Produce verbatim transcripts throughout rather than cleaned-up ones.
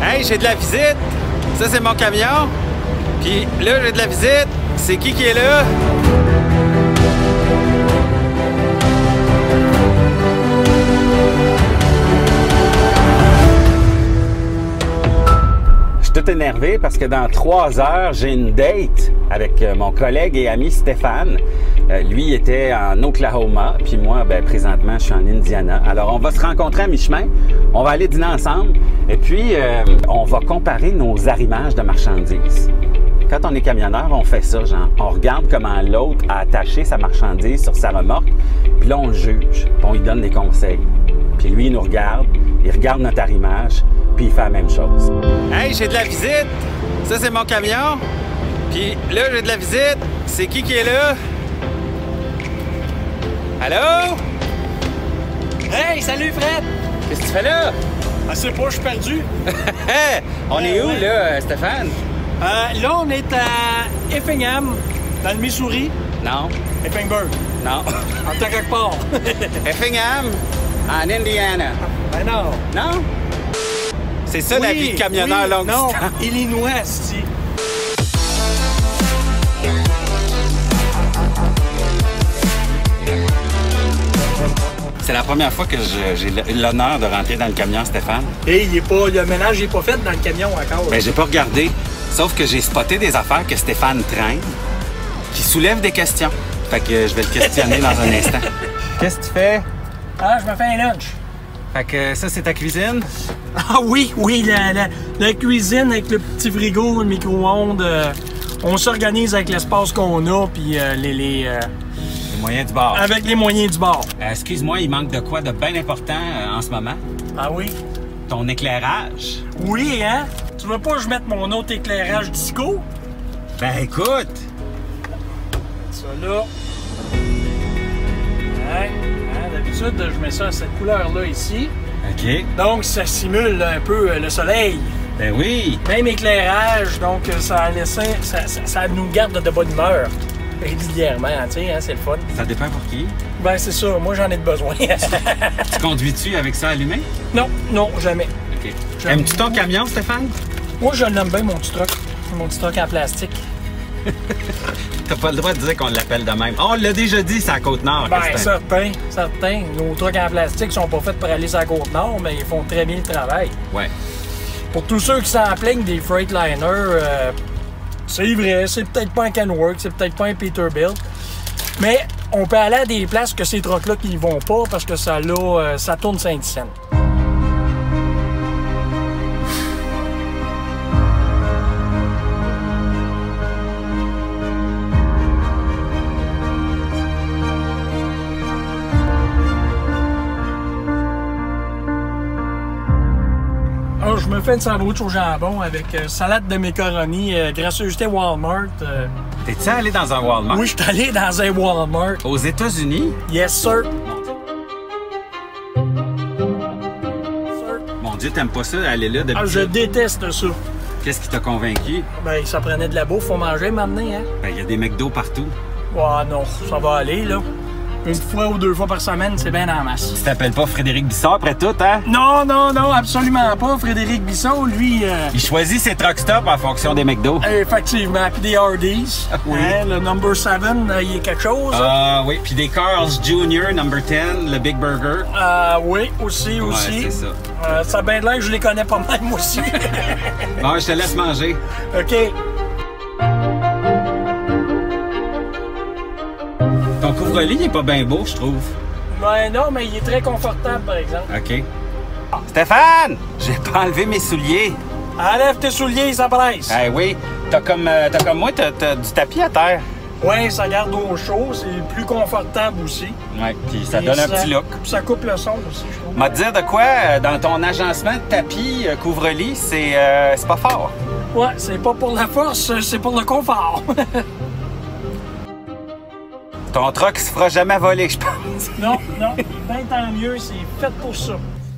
Hey, j'ai de la visite. Ça, c'est mon camion. Puis là, j'ai de la visite. C'est qui qui est là? Je suis tout énervé parce que dans trois heures, j'ai une date avec mon collègue et ami Stéphane. Euh, lui était en Oklahoma, puis moi, ben, présentement, je suis en Indiana. Alors, on va se rencontrer à mi-chemin. On va aller dîner ensemble. Et puis, euh, on va comparer nos arrimages de marchandises. Quand on est camionneur, on fait ça, genre, on regarde comment l'autre a attaché sa marchandise sur sa remorque, puis là, on le juge, puis on lui donne des conseils. Puis lui, il nous regarde, il regarde notre arrimage, puis il fait la même chose. Hey, j'ai de la visite! Ça, c'est mon camion. Puis là, j'ai de la visite. C'est qui qui est là? Allô? Hey, salut Fred! Qu'est-ce que tu fais là? Ah, c'est pas, je suis perdu. On est où, là, Stéphane? Euh, là, on est à Effingham, dans le Missouri. Non. Effingburg. Non. En tant quelque part. Effingham, en Indiana. Ben non. Non? C'est ça, oui, la vie de camionneur oui, longue non, distance. Illinois, c'est C'est la première fois que j'ai l'honneur de rentrer dans le camion, Stéphane. Et il est pas, le ménage n'est pas fait dans le camion encore. Ben, j'ai pas regardé. Sauf que j'ai spoté des affaires que Stéphane traîne qui soulèvent des questions. Fait que je vais le questionner dans un instant. Qu'est-ce que tu fais? Ah, je me fais un lunch. Fait que ça, c'est ta cuisine? Ah oui, oui, la, la, la cuisine avec le petit frigo, le micro-ondes. Euh, on s'organise avec l'espace qu'on a, puis euh, les... les euh, Les moyens du bord. Avec les moyens du bord. Euh, Excuse-moi, il manque de quoi de bien important euh, en ce moment? Ah oui? Ton éclairage. Oui, hein? Tu veux pas que je mette mon autre éclairage disco? Ben écoute! Ça là. Hein? Hein? D'habitude, je mets ça à cette couleur-là ici. OK. Donc, ça simule un peu euh, le soleil. Ben oui! Même éclairage, donc euh, ça, laisse, ça, ça, ça nous garde de bonne humeur. Régulièrement, tu sais, hein, c'est le fun. Ça dépend pour qui? Ben, c'est ça. Moi, j'en ai de besoin. Tu conduis-tu avec ça allumé? Non, non, jamais. OK. Aimes-tu ton camion, Stéphane? Moi, je l'aime bien, mon petit truck. Mon petit truck en plastique. T'as pas le droit de dire qu'on l'appelle de même. Oh, on l'a déjà dit, c'est à Côte-Nord. Ben, certain, certain. Nos trucks en plastique sont pas faits pour aller sur la Côte-Nord, mais ils font très bien le travail. Ouais. Pour tous ceux qui s'en plaignent des Freightliner, euh, c'est vrai, c'est peut-être pas un Kenworth, c'est peut-être pas un Peterbilt, mais on peut aller à des places que ces trucks-là qui y vont pas parce que ça, là, euh, ça tourne cinq cents. Alors, je me fais une sandwich au jambon avec euh, salade de macaroni, euh, gracieuseté Walmart. Euh... T'es-tu allé dans un Walmart? Oui, je suis allé dans un Walmart. Aux États-Unis? Yes, sir. Mon Dieu, t'aimes pas ça, aller là depuis... Ah, je déteste ça. Qu'est-ce qui t'a convaincu? Ben, ça prenait de la bouffe, faut manger maintenant, hein? Ben, il y a des McDo partout. Ah non, ça va aller, là. Une fois ou deux fois par semaine, c'est bien en masse. Tu t'appelles pas Frédéric Bissard après tout, hein? Non, non, non, absolument pas. Frédéric Bisson, lui... Euh... Il choisit ses truck stops en fonction des McDo. Effectivement, puis des Hardee's. Oui. Hein, le number sept, euh, il y a quelque chose. Ah euh, oui, puis des Carl's junior, number dix, le Big Burger. Ah euh, oui, aussi, aussi. Ouais, c'est ça. Euh, ça a bien l'air que je les connais pas mal, moi aussi. Bon, je te laisse manger. OK. Ton couvre-lit n'est pas bien beau, je trouve. Ben non, mais il est très confortable, par exemple. OK. Stéphane! J'ai pas enlevé mes souliers. Enlève tes souliers, ça presse. Eh oui. T'as comme, euh, t'as comme moi, t'as, t'as du tapis à terre. Oui, ça garde au chaud, c'est plus confortable aussi. Oui, puis ça Et donne ça, un petit look. Ça coupe le son aussi, je trouve. M'a te dire de quoi, euh, dans ton agencement de tapis euh, couvre-lit, c'est euh, c'est pas fort. Ouais, c'est pas pour la force, c'est pour le confort. Ton truck se fera jamais voler, je pense. Non, non, ben tant mieux, c'est fait pour ça.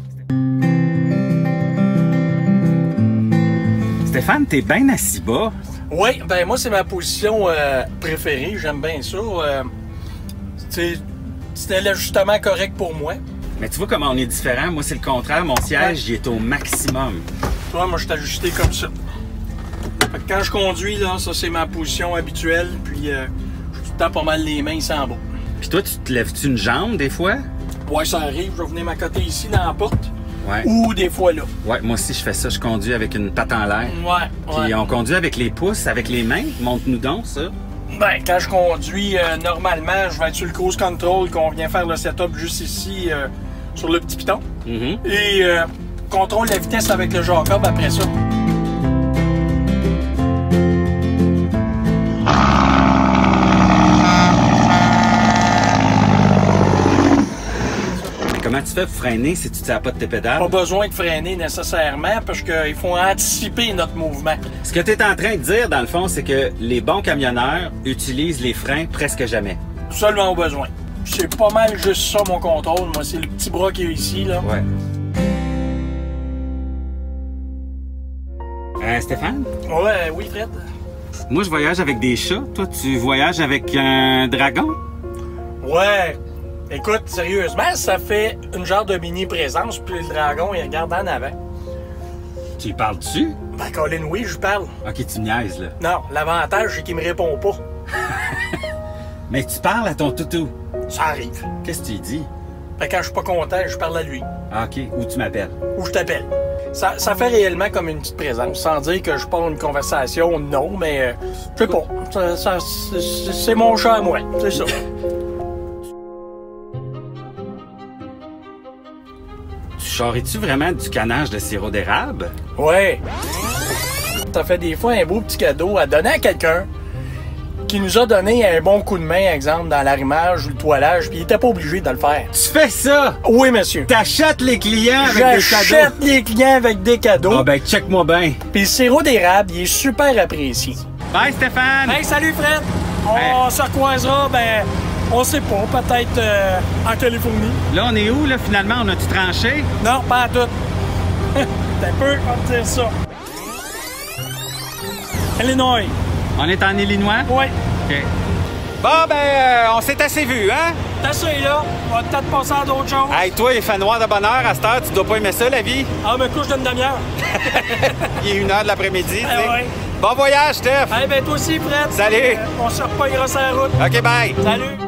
Stéphane, t'es bien assis bas. Oui, ben moi, c'est ma position euh, préférée, j'aime bien ça. Euh, C'était l'ajustement correct pour moi. Mais tu vois comment on est différent. Moi, c'est le contraire. Mon siège, il est au maximum. Tu vois, moi, je suis ajusté comme ça. Fait que quand je conduis, là, ça, c'est ma position habituelle. Puis, euh, je suis tout le temps pas mal les mains ici en bas. Puis toi, tu te lèves-tu une jambe des fois? Ouais, ça arrive. Je vais venir m'accoter ici dans la porte. Ouais. Ou des fois là. Ouais, moi aussi, je fais ça. Je conduis avec une patte en l'air. Ouais, Puis ouais. on conduit avec les pouces, avec les mains. Montre-nous donc ça. Ben, quand je conduis, euh, normalement, je vais être sur le cruise control, qu'on vient faire le setup juste ici, euh, sur le petit piton. Mm-hmm. Et euh, contrôle la vitesse avec le Jacob après ça. Comment tu fais pour freiner si tu ne tiens pas de tes pédales? Pas besoin de freiner nécessairement parce qu'il faut anticiper notre mouvement. Ce que tu es en train de dire, dans le fond, c'est que les bons camionneurs utilisent les freins presque jamais. Seulement au besoin. C'est pas mal juste ça mon contrôle. Moi, c'est le petit bras qui est ici, là. Ouais. Euh, Stéphane? Ouais, oui, Fred. Moi, je voyage avec des chats. Toi, tu voyages avec un dragon? Ouais. Écoute, sérieusement, ça fait une genre de mini-présence, puis le dragon, il regarde en avant. Tu y parles-tu? Ben, Colin, oui, je parle. Ok, tu niaises, là. Non, l'avantage, c'est qu'il me répond pas. Mais tu parles à ton toutou. Ça arrive. Qu'est-ce que tu lui dis? Ben, quand je suis pas content, je parle à lui. Ah, ok, ou tu m'appelles. Ou je t'appelle. Ça, ça fait réellement comme une petite présence. Sans dire que je parle une conversation, non, mais euh, je sais pas. Ça, ça, c'est, c'est mon chat à moi, c'est ça. Tu charries-tu vraiment du canage de sirop d'érable? Ouais. Ça fait des fois un beau petit cadeau à donner à quelqu'un qui nous a donné un bon coup de main, exemple, dans l'arrimage ou le toilage, puis il était pas obligé de le faire. Tu fais ça? Oui, monsieur. T'achètes les clients avec des cadeaux? J'achète les clients avec des cadeaux. Ah ben, check-moi bien. Puis le sirop d'érable, il est super apprécié. Bye, Stéphane! Hey, salut Fred! On Hey. se recroisera, ben, on sait pas, peut-être euh, en Californie. Là, on est où, là, finalement? On a-tu tranché? Non, pas à tout. T'as peu, on va te dire ça. Illinois. On est en Illinois? Oui. OK. Bon, ben, euh, on s'est assez vu, hein? T'as ça, là. On va peut-être passer à d'autres choses. Hey, toi, il fait noir de bonne heure à cette heure. Tu dois pas aimer ça, la vie? Ah, me couche d'une demi-heure. Il est une heure de l'après-midi, tu sais. Ah ouais. Bon voyage, Steph! Eh ben, toi aussi, Fred. Salut. Euh, on se repaillera sur la route. OK, bye! Salut!